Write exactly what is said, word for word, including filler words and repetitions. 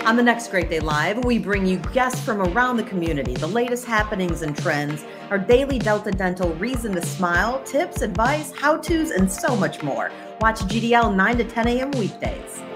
On the next Great Day Live, we bring you guests from around the community, the latest happenings and trends, our daily Delta Dental reason to smile, tips, advice, how-tos, and so much more. Watch G D L nine to ten a m weekdays.